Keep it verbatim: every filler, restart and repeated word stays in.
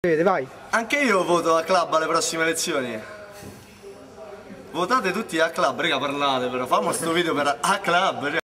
Vede, vai. Anche io voto a club alle prossime elezioni. Votate tutti a club, raga, parlate però, famo sto video per a club.